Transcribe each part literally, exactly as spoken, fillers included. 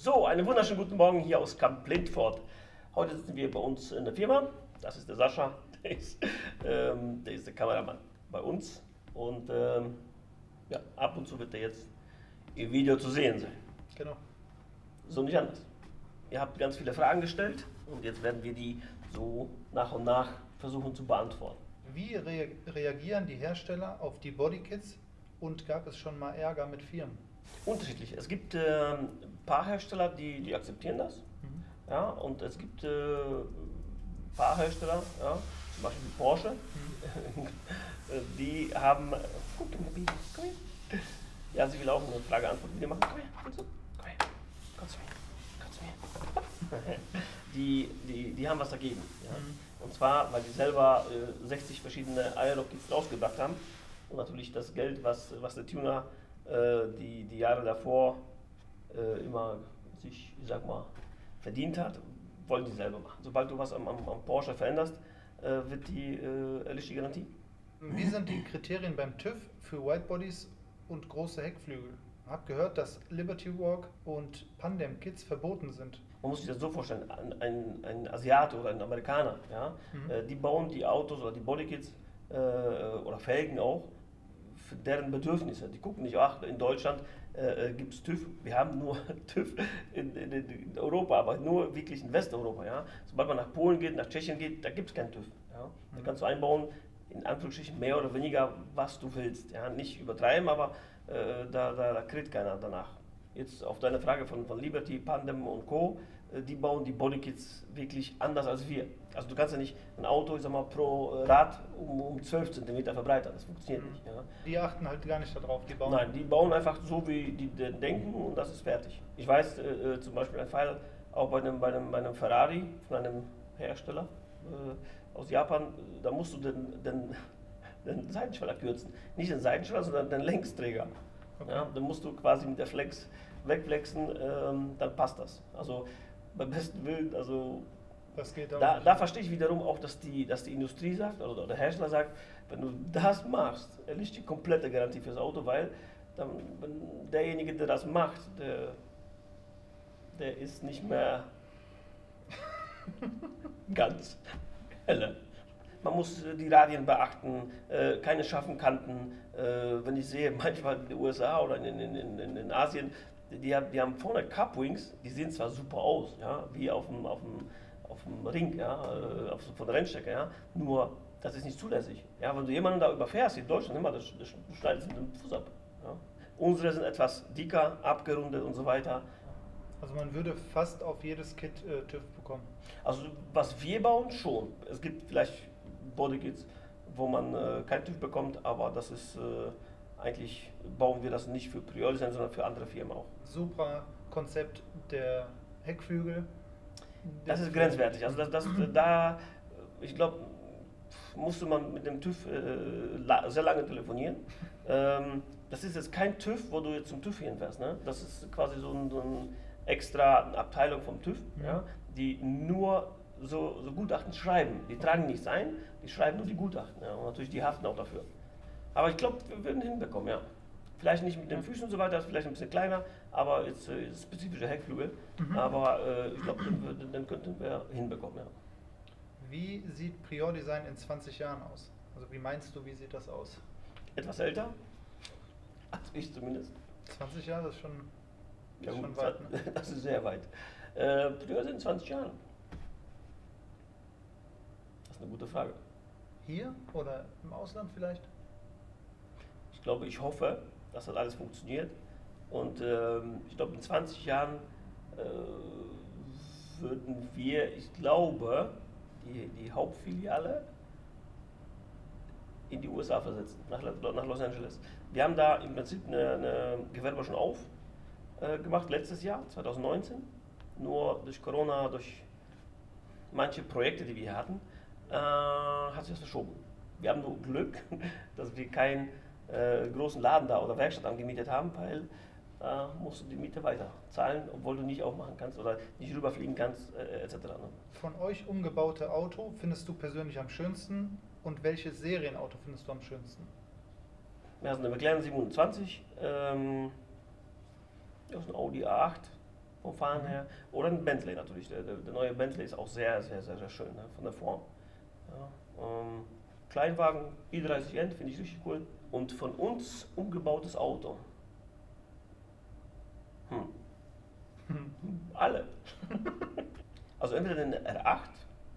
So, einen wunderschönen guten Morgen hier aus Camp Lindfort. Heute sitzen wir bei uns in der Firma. Das ist der Sascha, der ist, ähm, der, ist der Kameramann bei uns. Und ähm, ja, ab und zu wird er jetzt im Video zu sehen sein. Genau. So nicht anders. Ihr habt ganz viele Fragen gestellt und jetzt werden wir die so nach und nach versuchen zu beantworten. Wie rea reagieren die Hersteller auf die Bodykits und gab es schon mal Ärger mit Firmen? Unterschiedlich. Es gibt äh, ein paar Hersteller, die, die akzeptieren das. Mhm. Ja, und es gibt äh, ein paar Hersteller, ja, zum Beispiel die Porsche, Mhm. die haben. Guck mal, Baby, komm her. Ja, sie will auch eine Frage-Antwort-Video machen. Komm her, willst du? Komm her, komm zu mir, komm zu mir. Die, die, die haben was dagegen. Ja. Mhm. Und zwar, weil die selber äh, sechzig verschiedene Aero-Kits rausgebracht haben und natürlich das Geld, was, was der Tuner äh, die, die Jahre davor äh, immer sich, ich sag mal, verdient hat, wollen die selber machen. Sobald du was am, am, am Porsche veränderst, äh, wird die äh, erlischt die Garantie. Wie sind die Kriterien beim TÜV für Whitebodies und große Heckflügel? Ich habe gehört, dass Liberty Walk und Pandem Kits verboten sind. Man muss sich das so vorstellen, ein, ein, ein Asiate oder ein Amerikaner, ja, Mhm. äh, die bauen die Autos oder die Bodykits äh, oder Felgen auch für deren Bedürfnisse. Die gucken nicht, ach, in Deutschland äh, gibt es TÜV, wir haben nur TÜV in, in, in Europa, aber nur wirklich in Westeuropa. Ja. Sobald man nach Polen geht, nach Tschechien geht, da gibt es keinen TÜV. Ja. Da kannst du einbauen, in Anführungsstrichen mehr oder weniger, was du willst. Ja. Nicht übertreiben, aber äh, da, da, da kriegt keiner danach. Jetzt auf deine Frage von, von Liberty, Pandem und Co., äh, die bauen die Bodykits wirklich anders als wir. Also du kannst ja nicht ein Auto, ich sag mal, pro äh, Rad um, um zwölf Zentimeter verbreitern, das funktioniert Mhm. nicht. Ja. Die achten halt gar nicht darauf, die bauen. Nein, die bauen einfach so, wie die denn denken und das ist fertig. Ich weiß äh, äh, zum Beispiel ein Fall auch bei einem, bei einem, bei einem Ferrari von einem Hersteller äh, aus Japan, äh, da musst du den, den, den Seitenschweller kürzen. Nicht den Seitenschweller, sondern den Längsträger. Okay. Ja, dann musst du quasi mit der Flex wegflexen, ähm, dann passt das. Also beim besten Willen, also Das geht auch da, nicht. da verstehe ich wiederum auch, dass die, dass die Industrie sagt, oder der Hersteller sagt, wenn du das machst, erlischt die komplette Garantie fürs Auto, weil dann, wenn derjenige, der das macht, der, der ist nicht mehr ganz helle. Man muss äh, die Radien beachten, äh, keine scharfen Kanten. Äh, wenn ich sehe, manchmal in den U S A oder in, in, in, in Asien, die haben, die haben vorne Cupwings, die sehen zwar super aus, ja, wie auf dem, auf dem, auf dem Ring, ja, äh, auf, von der Rennstrecke, ja, nur das ist nicht zulässig. Ja, wenn du jemanden da überfährst, in Deutschland immer, das, das, du schneidest mit dem Fuß ab. Ja. Unsere sind etwas dicker, abgerundet und so weiter. Also man würde fast auf jedes Kit äh, TÜV bekommen. Also was wir bauen, schon. Es gibt vielleicht Bodykits, wo man äh, kein TÜV bekommt, aber das ist äh, eigentlich, bauen wir das nicht für Priori, sondern für andere Firmen auch. Super Konzept der Heckflügel. Das ist grenzwertig. Also das, das, da, ich glaube, musste man mit dem TÜV äh, la sehr lange telefonieren. Ähm, das ist jetzt kein TÜV, wo du jetzt zum TÜV hinfährst. Ne? Das ist quasi so ein, so ein extra Abteilung vom TÜV, Mhm. ja, die nur so, so Gutachten schreiben. Die tragen nichts ein, die schreiben nur die Gutachten. Ja, und natürlich die haften auch dafür. Aber ich glaube, wir würden hinbekommen, ja. Vielleicht nicht mit den Füßen und so weiter, vielleicht ein bisschen kleiner, aber jetzt äh, spezifische Heckflügel. Mhm. Aber äh, ich glaube, den, würden- den könnten wir hinbekommen, ja. Wie sieht Prior Design in zwanzig Jahren aus? Also wie meinst du, wie sieht das aus? Etwas älter, als ich zumindest. zwanzig Jahre ist schon, Ja, ist gut, schon weit. Ne? das ist sehr weit. Äh, Prior sind zwanzig Jahren. Das ist eine gute Frage. Hier oder im Ausland vielleicht? Ich glaube, ich hoffe, dass das alles funktioniert. Und ähm, ich glaube, in zwanzig Jahren äh, würden wir, ich glaube, die, die Hauptfiliale in die U S A versetzen, nach, nach Los Angeles. Wir haben da im Prinzip eine, eine Gewerbe schon auf äh, gemacht, letztes Jahr, zwanzig neunzehn. Nur durch Corona, durch manche Projekte, die wir hier hatten, äh, hat sich das verschoben. Wir haben nur Glück, dass wir keinen äh, großen Laden da oder Werkstatt angemietet haben, weil da musst du die Miete weiter zahlen, obwohl du nicht aufmachen kannst oder nicht rüberfliegen kannst, äh, et cetera. Ne? Von euch umgebaute Auto findest du persönlich am schönsten und welches Serienauto findest du am schönsten? Wir haben eine McLaren siebenhundertzwanzig, ähm, das ist ein Audi A acht vom Fahren her. Oder ein Bentley natürlich. Der, der, der neue Bentley ist auch sehr, sehr, sehr, sehr schön, ne? Von der Form. Ja, ähm, Kleinwagen, i dreißig N, finde ich richtig cool. Und von uns umgebautes Auto. Hm. Hm. Alle. Also entweder den R acht,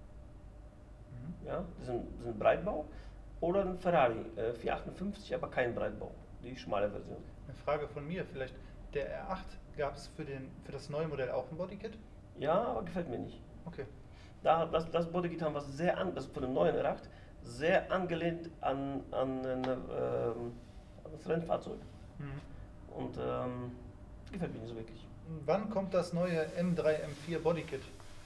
Mhm. ja, das ist ein, das ist ein Breitbau, oder ein Ferrari äh, vierhundertachtundfünfzig, aber kein Breitbau, die schmale Version. Eine Frage von mir vielleicht. Der R acht, gab es für, den, für das neue Modell auch ein Bodykit? Ja, aber gefällt mir nicht. Okay. Da, das, das Bodykit haben wir sehr an, das von dem neuen R acht, sehr angelehnt an, an, eine, ähm, an das Rennfahrzeug. Mhm. Und ähm, gefällt mir nicht so wirklich. Wann kommt das neue M drei M vier Bodykit?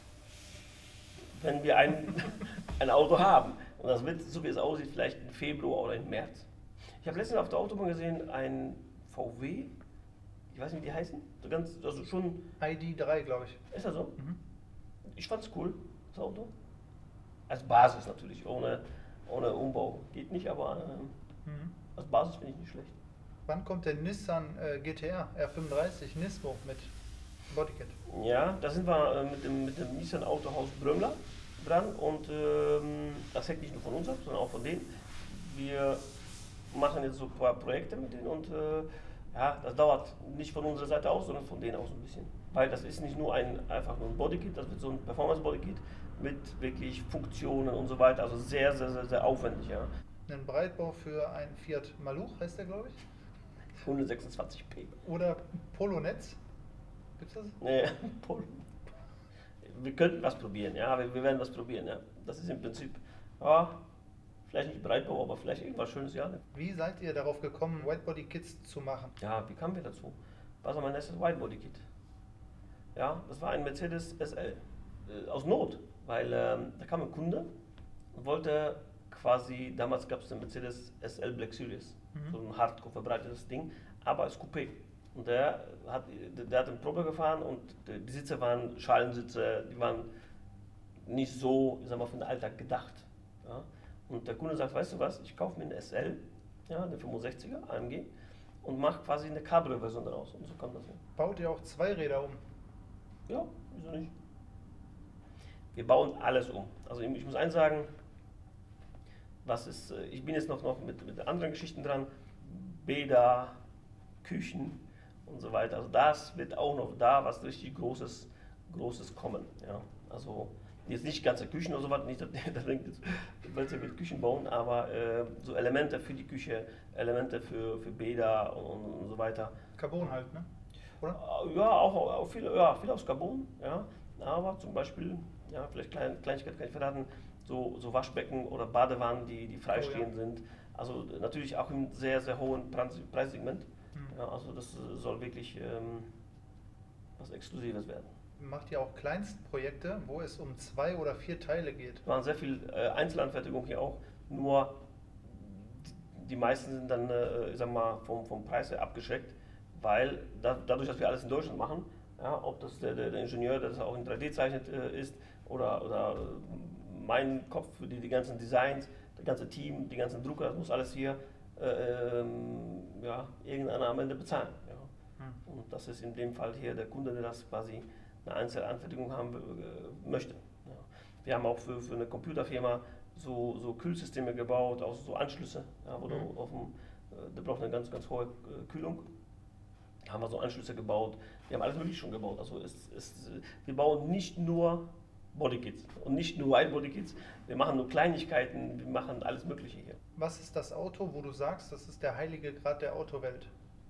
Wenn wir ein, ein Auto haben, und das wird, so wie es aussieht, vielleicht im Februar oder im März. Ich habe letztens auf der Autobahn gesehen, ein V W, ich weiß nicht, wie die heißen, so ganz, also schon, I D drei, glaube ich. ist das so? Mhm. Ich fand's cool, das Auto. Als Basis natürlich, ohne, ohne Umbau. Geht nicht, aber ähm, Mhm. als Basis finde ich nicht schlecht. Wann kommt der Nissan äh, G T R R fünfunddreißig Nismo mit Bodykit? Ja, da sind wir äh, mit, dem, mit dem Nissan Autohaus Brömler dran und ähm, das hängt nicht nur von uns ab, sondern auch von denen. Wir machen jetzt so ein paar Projekte mit denen und äh, ja, das dauert nicht von unserer Seite aus, sondern von denen aus ein bisschen. Weil das ist nicht nur ein, einfach nur ein Bodykit, das wird so ein Performance-Bodykit mit wirklich Funktionen und so weiter, also sehr, sehr, sehr, sehr aufwendig. Ja. Ein Breitbau für einen Fiat Maluch heißt der, glaube ich. hundertsechsundzwanzig p. Oder Polonetz. Gibt's das? Nee, Pol- wir könnten was probieren, ja, wir, wir werden was probieren, ja. Das ist im Prinzip, ja, vielleicht nicht Breitbau, aber vielleicht irgendwas Schönes, ja. Wie seid ihr darauf gekommen, Whitebody-Kits zu machen? Ja, wie kamen wir dazu? Was war mein erstes Widebody-Kit? Ja, das war ein Mercedes S L. Äh, aus Not, weil ähm, da kam ein Kunde und wollte quasi, damals gab es den Mercedes S L Black Series, Mhm. so ein hardcore verbreitetes Ding, aber als Coupé. Und der hat, der hat eine Probe gefahren und die Sitze waren Schalensitze, die waren nicht so, ich sag mal, für den Alltag gedacht. Ja? Und der Kunde sagt, weißt du was, ich kaufe mir einen S L, ja, den fünfundsechziger A M G und mache quasi eine Cabrio-Version daraus. Und so kam das hin. Baut ihr auch Zweiräder um? Ja, wieso nicht? Wir bauen alles um. Also ich ich muss eins sagen, was ist, äh, ich bin jetzt noch, noch mit, mit anderen Geschichten dran, Bäder, Küchen und so weiter. Also das wird auch noch da was richtig Großes, Großes kommen. Ja. Also jetzt nicht ganze Küchen oder so was, nicht, dass ihr denkt, jetzt willst du mit Küchen bauen, aber äh, so Elemente für die Küche, Elemente für, für Bäder und, und so weiter. Carbon halt, ne? Oder? Ja, auch, auch viel, ja, viel aus Carbon, ja. Aber zum Beispiel, ja, vielleicht Klein, Kleinigkeit kann ich verraten, so, so Waschbecken oder Badewannen, die, die freistehend Oh, ja. sind. Also natürlich auch im sehr, sehr hohen Preis- Preissegment. Hm. Ja, also das soll wirklich ähm, was Exklusives werden. Macht ihr auch Kleinstprojekte, wo es um zwei oder vier Teile geht? Es waren sehr viel äh, Einzelanfertigung hier auch, nur die, die meisten sind dann, äh, ich sag mal, vom, vom Preis her abgeschreckt, weil da, dadurch, dass wir alles in Deutschland machen, ja, ob das der, der, der Ingenieur, der das auch in drei D zeichnet äh, ist, oder, oder mein Kopf für die, die ganzen Designs, das ganze Team, die ganzen Drucker, das muss alles hier äh, ähm, ja, irgendeiner am Ende bezahlen. Ja. Hm. Und das ist in dem Fall hier der Kunde, der das quasi eine Einzelanfertigung haben äh, möchte. Ja. Wir haben auch für, für eine Computerfirma so, so Kühlsysteme gebaut, auch so Anschlüsse, ja, wo du Mhm. auf dem, äh, der braucht eine ganz, ganz hohe äh, Kühlung. Da haben wir so Anschlüsse gebaut. Wir haben alles mögliche schon gebaut. Also es, es, wir bauen nicht nur Bodykits und nicht nur White Bodykits. Wir machen nur Kleinigkeiten, wir machen alles Mögliche hier. Was ist das Auto, wo du sagst, das ist der heilige Grat der Autowelt?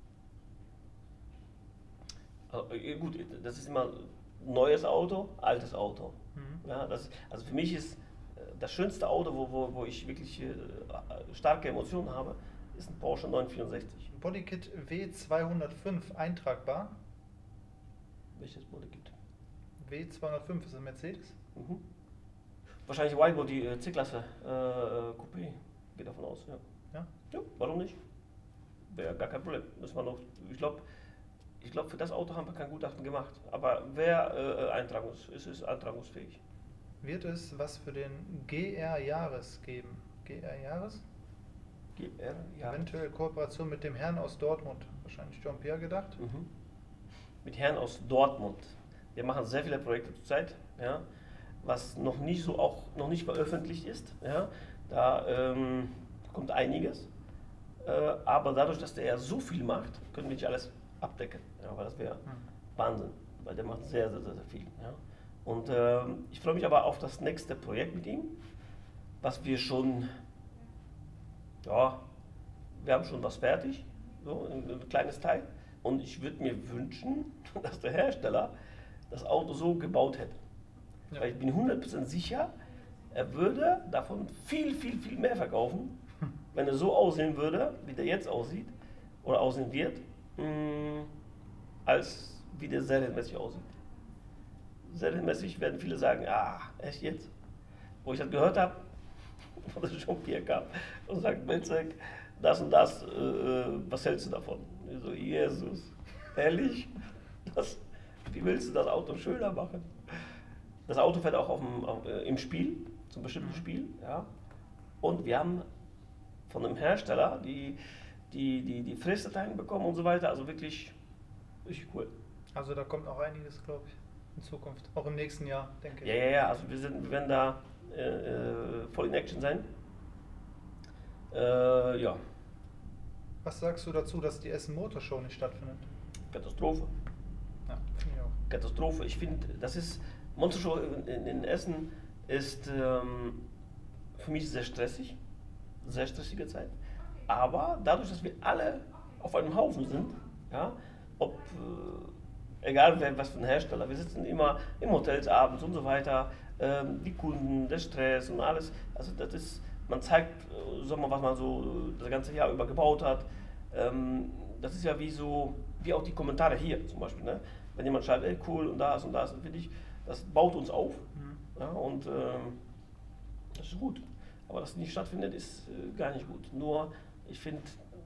Also, äh, gut, das ist immer neues Auto, altes Auto. Mhm. Ja, das, also für mich ist äh, das schönste Auto, wo, wo, wo ich wirklich äh, starke Emotionen habe, ist ein Porsche neunhundertvierundsechzig. Bodykit W zweihundertfünf eintragbar. Welches Bodykit? W zweihundertfünf ist ein Mercedes. Mhm. Wahrscheinlich Widebody äh, C-Klasse äh, äh, Coupé, geht davon aus. Ja. Ja? Ja, warum nicht? Wäre gar kein Problem. Müssen wir noch, ich glaube, ich glaub, für das Auto haben wir kein Gutachten gemacht. Aber wer äh, eintragungs, ist, ist eintragungsfähig. Wird es was für den G R Jahres geben? G R Jahres? G R, ja. Eventuell Kooperation mit dem Herrn aus Dortmund. Wahrscheinlich Jean-Pierre gedacht. Mhm. Mit Herrn aus Dortmund. Wir machen sehr viele Projekte zurzeit, ja, was noch nicht so auch noch nicht veröffentlicht ist. Ja. Da ähm, kommt einiges. Äh, aber dadurch, dass der ja so viel macht, können wir nicht alles abdecken. Ja, weil das wäre Wahnsinn. Weil der macht sehr, sehr, sehr, sehr viel. Ja. Und ähm, ich freue mich aber auf das nächste Projekt mit ihm, was wir schon, ja, wir haben schon was fertig, so ein, ein kleines Teil. Und ich würde mir wünschen, dass der Hersteller das Auto so gebaut hätte. Ja. Weil ich bin hundert Prozent sicher, er würde davon viel, viel, viel mehr verkaufen, wenn er so aussehen würde, wie der jetzt aussieht oder aussehen wird, mh, als wie der serienmäßig aussieht. Serienmäßig werden viele sagen, ah, echt jetzt? Wo ich das gehört habe, wo der Jean-Pierre kam und sagt, Belzec, das und das, äh, was hältst du davon? Ich so, Jesus, ehrlich? Das, wie willst du das Auto schöner machen? Das Auto fährt auch auf dem, auf, äh, im Spiel, zum bestimmten mhm. Spiel, ja. Und wir haben von einem Hersteller die, die, die, die Fressdateien bekommen und so weiter, also wirklich richtig cool. Also da kommt auch einiges, glaube ich, in Zukunft, auch im nächsten Jahr, denke ich. Ja, ja, ja, also wir, sind, wir werden da äh, äh, voll in Action sein. Äh, ja. Was sagst du dazu, dass die Essen Motor Show nicht stattfindet? Katastrophe. Ja, finde ich auch. Katastrophe. Ich finde, das ist, Monster Show in, in Essen ist ähm, für mich sehr stressig, sehr stressige Zeit. Aber dadurch, dass wir alle auf einem Haufen sind, ja, ob, äh, egal wer, was für ein Hersteller, wir sitzen immer im Hotels abends und so weiter, ähm, die Kunden, der Stress und alles, also das ist, man zeigt, äh, sag mal, was man so das ganze Jahr über gebaut hat. Ähm, das ist ja wie so, wie auch die Kommentare hier zum Beispiel, ne? Wenn jemand schreibt, ey cool und das und das, finde ich, das baut uns auf, mhm. ja, und ähm, das ist gut. Aber dass es nicht stattfindet, ist äh, gar nicht gut. Nur, ich finde,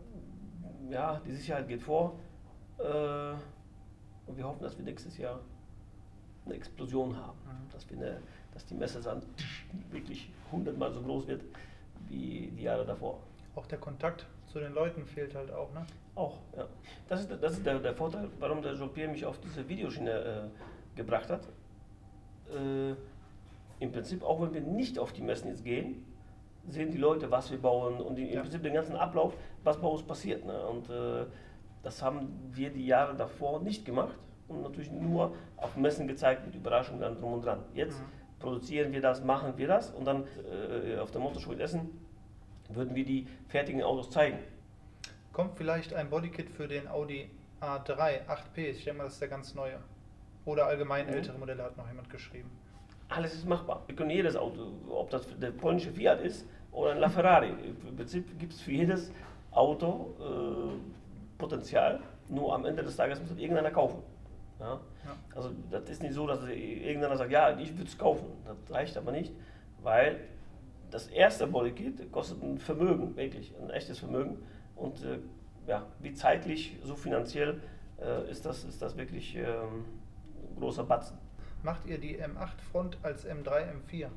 ja, die Sicherheit geht vor. Äh, und wir hoffen, dass wir nächstes Jahr eine Explosion haben. Mhm. Dass, wir eine, dass die Messe dann wirklich hundertmal so groß wird wie die Jahre davor. Auch der Kontakt zu den Leuten fehlt halt auch, ne? Auch, ja. Das ist, das ist der, der Vorteil, warum der Jean-Pierre mich auf diese Videoschiene äh, gebracht hat. Äh, Im Prinzip, auch wenn wir nicht auf die Messen jetzt gehen, sehen die Leute, was wir bauen und im ja. Prinzip den ganzen Ablauf, was bei uns passiert. Ne? Und äh, das haben wir die Jahre davor nicht gemacht und natürlich nur auf Messen gezeigt mit Überraschungen dann drum und dran. Jetzt mhm. produzieren wir das, machen wir das und dann äh, auf der Motorshow in Essen würden wir die fertigen Autos zeigen. Kommt vielleicht ein Bodykit für den Audi A drei acht P? Ich denke mal, das ist der ganz neue. Oder allgemein mhm. ältere Modelle, hat noch jemand geschrieben. Alles ist machbar. Wir können jedes Auto, ob das der polnische Fiat ist oder ein LaFerrari. Im Prinzip gibt es für jedes Auto äh, Potenzial, nur am Ende des Tages muss das irgendeiner kaufen. Ja? Ja. Also das ist nicht so, dass irgendeiner sagt, ja, ich würde es kaufen. Das reicht aber nicht, weil das erste Bodykit kostet ein Vermögen, wirklich, ein echtes Vermögen. Und äh, ja, wie zeitlich, so finanziell äh, ist, das, ist das wirklich äh, ein großer Batzen. Macht ihr die M acht Front als M drei M vier?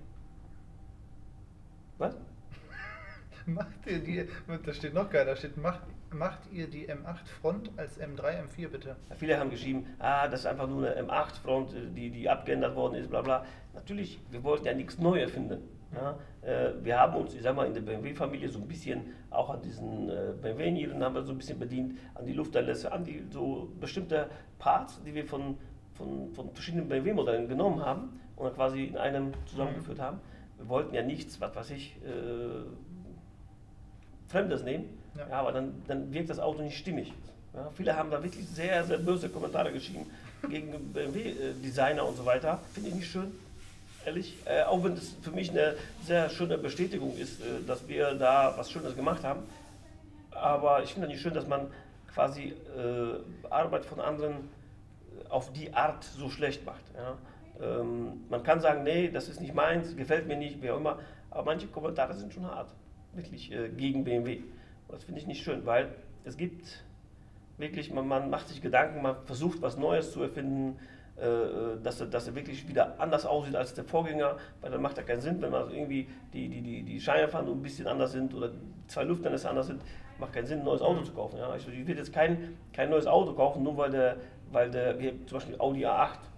Was? Macht ihr die, da steht noch geil, da steht, macht, macht ihr die M acht Front als M drei M vier bitte? Ja, viele haben geschrieben, ah, das ist einfach nur eine M acht Front, die, die abgeändert worden ist, bla bla. Natürlich, wir wollten ja nichts Neues erfinden. Ja? Äh, wir haben uns, ich sag mal, in der B M W-Familie so ein bisschen, auch an diesen äh, B M W-Nieren haben wir so ein bisschen bedient, an die Luftanlässe, an die so bestimmte Parts, die wir von Von, von verschiedenen B M W-Modellen genommen haben und dann quasi in einem zusammengeführt haben. Wir wollten ja nichts, was weiß ich, äh, Fremdes nehmen, ja. Ja, aber dann, dann wirkt das Auto nicht stimmig. Ja, viele haben da wirklich sehr, sehr böse Kommentare geschrieben gegen B M W-Designer und so weiter. Finde ich nicht schön, ehrlich. Äh, auch wenn das für mich eine sehr schöne Bestätigung ist, äh, dass wir da was Schönes gemacht haben. Aber ich finde nicht schön, dass man quasi äh, Arbeit von anderen auf die Art so schlecht macht. Ja. Ähm, man kann sagen, nee, das ist nicht meins, gefällt mir nicht, wie auch immer, aber manche Kommentare sind schon hart, wirklich äh, gegen B M W. Und das finde ich nicht schön, weil es gibt wirklich, man, man macht sich Gedanken, man versucht was Neues zu erfinden, äh, dass, er, dass er wirklich wieder anders aussieht als der Vorgänger, weil dann macht er keinen Sinn, wenn man also irgendwie die, die, die, die Scheinwerfer ein bisschen anders sind oder zwei Lüfternässe anders sind, macht keinen Sinn, ein neues Auto zu kaufen. Ja. Ich, ich will jetzt kein, kein neues Auto kaufen, nur weil der weil der, wie zum Beispiel Audi A acht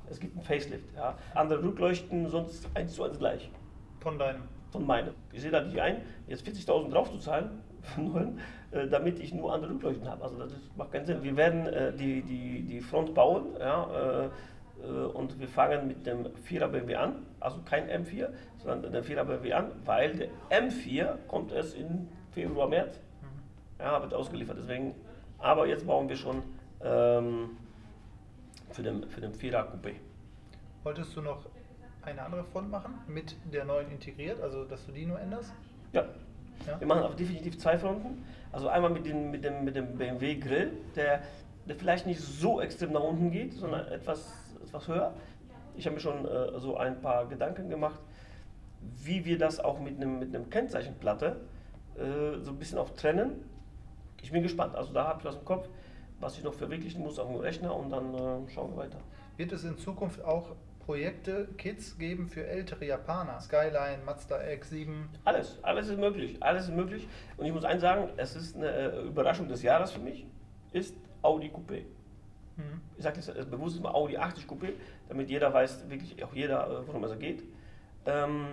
Es gibt einen Facelift. Ja. Andere Rückleuchten, sonst eins zu eins gleich. Von deinem? Von meinem. Ich sehe da nicht ein, jetzt vierzigtausend drauf zu zahlen, äh, damit ich nur andere Rückleuchten habe. Also das macht keinen Sinn. Wir werden äh, die, die, die Front bauen, ja, äh, äh, und wir fangen mit dem vierer B M W an, also kein M vier, sondern der vierer B M W an, weil der M vier kommt erst in Februar, März. Ja, wird ausgeliefert, deswegen. Aber jetzt bauen wir schon ähm, für den, für den vierer Coupé. Wolltest du noch eine andere Front machen, mit der neuen integriert, also dass du die nur änderst? Ja. Ja. Wir machen auch definitiv zwei Fronten. Also einmal mit dem, mit dem, mit dem B M W Grill, der, der vielleicht nicht so extrem nach unten geht, sondern etwas, etwas höher. Ich habe mir schon äh, so ein paar Gedanken gemacht, wie wir das auch mit einem, mit einem Kennzeichenplatte äh, so ein bisschen auch trennen. Ich bin gespannt. Also da habe ich was im Kopf, was ich noch verwirklichen muss auf dem Rechner und dann äh, schauen wir weiter. Wird es in Zukunft auch Projekte, Kits geben für ältere Japaner? Skyline, Mazda X sieben? Alles, alles ist möglich, alles ist möglich. Und ich muss eins sagen, es ist eine äh, Überraschung des Jahres für mich, ist Audi Coupé. Mhm. Ich sage das bewusst mal Audi achtzig Coupé, damit jeder weiß, wirklich auch jeder, worum es geht. Ähm,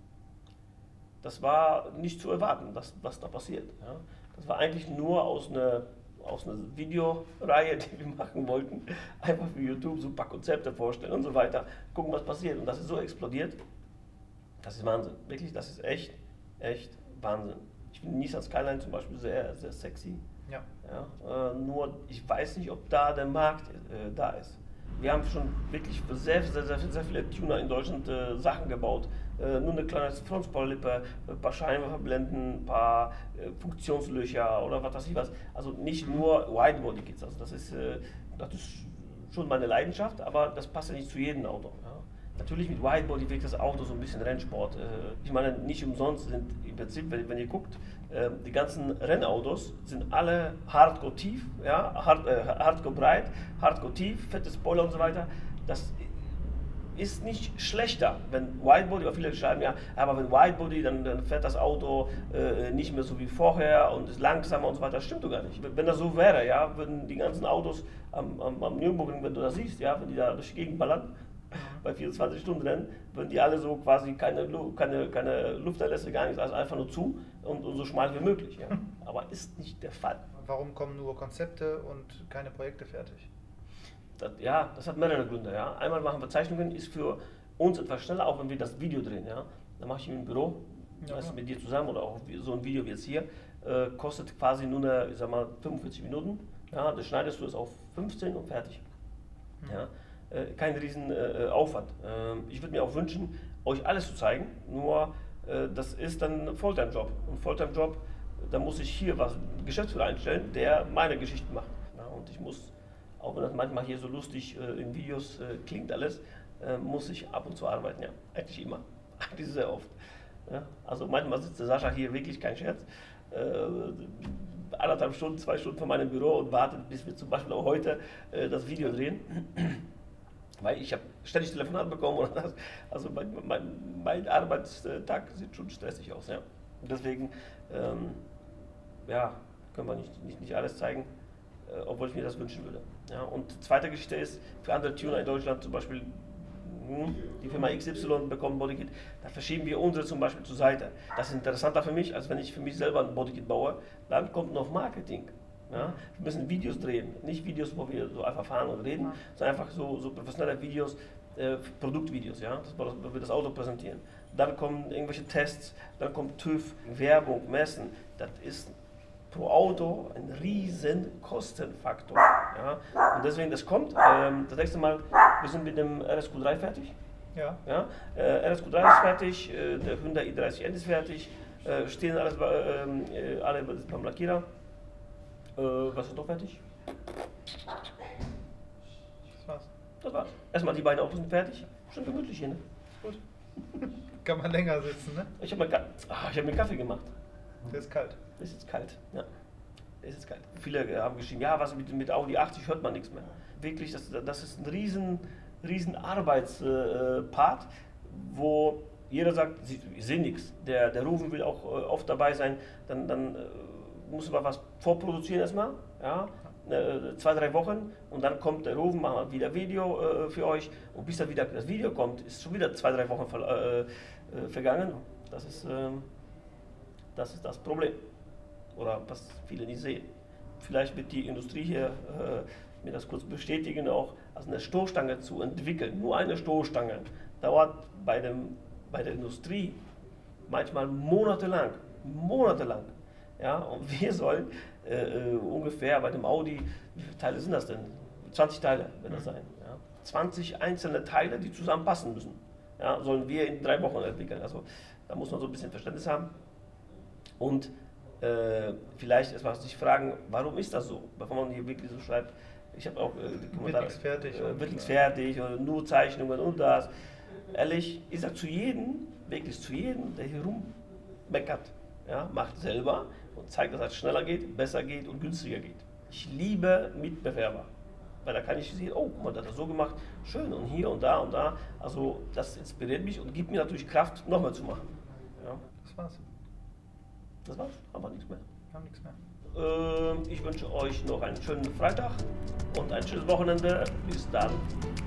das war nicht zu erwarten, dass, was da passiert. Ja. Das war eigentlich nur aus einer, aus einer Videoreihe, die wir machen wollten, einfach für YouTube so ein paar Konzepte vorstellen und so weiter, gucken, was passiert. Und das ist so explodiert, das ist Wahnsinn. Wirklich, das ist echt, echt Wahnsinn. Ich finde Nissan Skyline zum Beispiel sehr, sehr sexy. Ja. Ja, äh, nur ich weiß nicht, ob da der Markt äh, da ist. Wir haben schon wirklich für sehr, sehr, sehr, sehr viele Tuner in Deutschland äh, Sachen gebaut. Äh, nur eine kleine Frontspoilerlippe, ein paar Scheinwerferblenden, ein paar äh, Funktionslöcher oder was weiß ich was. Also nicht nur Widebody-Kits. Also das ist, äh, das ist schon meine Leidenschaft, aber das passt ja nicht zu jedem Auto. Ja. Natürlich mit Widebody wirkt das Auto so ein bisschen Rennsport. Äh, ich meine, nicht umsonst sind im Prinzip, wenn, wenn ihr guckt, äh, die ganzen Rennautos sind alle Hardcore tief, ja, hard, äh, Hardcore breit, Hardcore tief, fette Spoiler und so weiter. Das ist nicht schlechter, wenn Widebody, aber viele schreiben ja, aber wenn Widebody, dann, dann fährt das Auto äh, nicht mehr so wie vorher und ist langsamer und so weiter. Das stimmt doch gar nicht. Wenn das so wäre, ja, würden die ganzen Autos am, am, am Nürburgring, wenn du das siehst, ja, wenn die da durch die Gegend ballern, bei vierundzwanzig Stunden Rennen, würden die alle so quasi keine, keine, keine Lufterlässe, gar nichts, also einfach nur zu und, und so schmal wie möglich. Ja. Aber ist nicht der Fall. Warum kommen nur Konzepte und keine Projekte fertig? Das, ja, das hat mehrere Gründe. Ja. Einmal machen wir Zeichnungen, ist für uns etwas schneller, auch wenn wir das Video drehen. Ja. Dann mache ich im Büro, Ja, das ja. mit dir zusammen oder auch so ein Video wie jetzt hier, äh, kostet quasi nur eine, ich sag mal, fünfundvierzig Minuten. Ja, das schneidest du es auf fünfzehn und fertig. Mhm. Ja. Äh, kein riesen äh, Aufwand. Ähm, ich würde mir auch wünschen, euch alles zu zeigen, nur äh, das ist dann ein Fulltime-Job. Und Fulltime-Job, da muss ich hier was, einen Geschäftsführer einstellen, der meine Geschichten macht. Ja, und ich muss, auch wenn das manchmal hier so lustig äh, in Videos äh, klingt alles, äh, muss ich ab und zu arbeiten, ja, eigentlich immer, eigentlich sehr oft. Ja, also manchmal sitzt der Sascha hier, wirklich kein Scherz, äh, anderthalb Stunden, zwei Stunden vor meinem Büro und wartet, bis wir zum Beispiel auch heute äh, das Video drehen. Weil ich habe ständig Telefonate bekommen oder das. Also mein, mein, mein Arbeitstag sieht schon stressig aus. Ja. Und deswegen ähm, ja, können wir nicht, nicht, nicht alles zeigen, äh, obwohl ich mir das wünschen würde. Ja. Und die zweite Geschichte ist, für andere Tuner in Deutschland zum Beispiel, mh, die Firma X Y bekommt ein Bodykit, da verschieben wir unsere zum Beispiel zur Seite. Das ist interessanter für mich, als wenn ich für mich selber ein Bodykit baue. Dann kommt noch Marketing. Ja, wir müssen Videos drehen, nicht Videos, wo wir so einfach fahren und reden, sondern einfach so, so professionelle Videos, äh, Produktvideos, ja, das, wo wir das Auto präsentieren. Dann kommen irgendwelche Tests, dann kommt TÜV, Werbung, Messen. Das ist pro Auto ein riesen Kostenfaktor. Ja. Und deswegen, das kommt. Ähm, das nächste Mal, wir sind mit dem R S Q drei fertig. Ja. Ja, äh, R S Q drei ist fertig, äh, der Hyundai i dreißig N ist fertig, äh, stehen alles bei, äh, alle beim Lackierer. Äh, was ist noch fertig? Das war's. Das war's. Erstmal die beiden Autos sind fertig. Schon gemütlich hier, ne? Gut. Kann man länger sitzen, ne? Ich habe mir, ah, hab mir Kaffee gemacht. Der ist kalt. Ist jetzt kalt, ja. Ist jetzt kalt. Viele haben geschrieben, ja, was mit, mit Audi achtzig hört man nichts mehr. Wirklich, das, das ist ein riesen, riesen Arbeitspart, wo jeder sagt, ich sehe nichts. Der, der Rufen will auch oft dabei sein, dann, dann muss man was vorproduzieren erstmal, ja, äh, zwei, drei Wochen und dann kommt der Rufen, machen wir wieder Video äh, für euch und bis dann wieder das Video kommt, ist schon wieder zwei, drei Wochen ver äh, äh, vergangen. Das ist, äh, das ist das Problem oder was viele nicht sehen. Vielleicht wird die Industrie hier äh, mir das kurz bestätigen auch, also eine Stoßstange zu entwickeln, nur eine Stoßstange, dauert bei, dem, bei der Industrie manchmal monatelang, monatelang. Ja, und wir sollen äh, ungefähr bei dem Audi, wie viele Teile sind das denn? zwanzig Teile werden das sein. Ja? zwanzig einzelne Teile, die zusammenpassen müssen. Ja, sollen wir in drei Wochen entwickeln. Also da muss man so ein bisschen Verständnis haben. Und äh, vielleicht erstmal sich fragen, warum ist das so? Bevor man hier wirklich so schreibt, ich habe auch äh, Kommentare, wird nichts fertig. Äh, wird nichts fertig oder nur Zeichnungen und das. Ehrlich, ich sage zu jedem, wirklich zu jedem, der hier rummeckert, ja, macht selber und zeigt, dass es schneller geht, besser geht und günstiger geht. Ich liebe Mitbewerber, weil da kann ich sehen, oh, guck mal, das hat er so gemacht, schön und hier und da und da. Also das inspiriert mich und gibt mir natürlich Kraft, noch mehr zu machen. Ja. Das war's. Das war's, haben wir nichts mehr. Wir haben nichts mehr. Ähm, ich wünsche euch noch einen schönen Freitag und ein schönes Wochenende. Bis dann.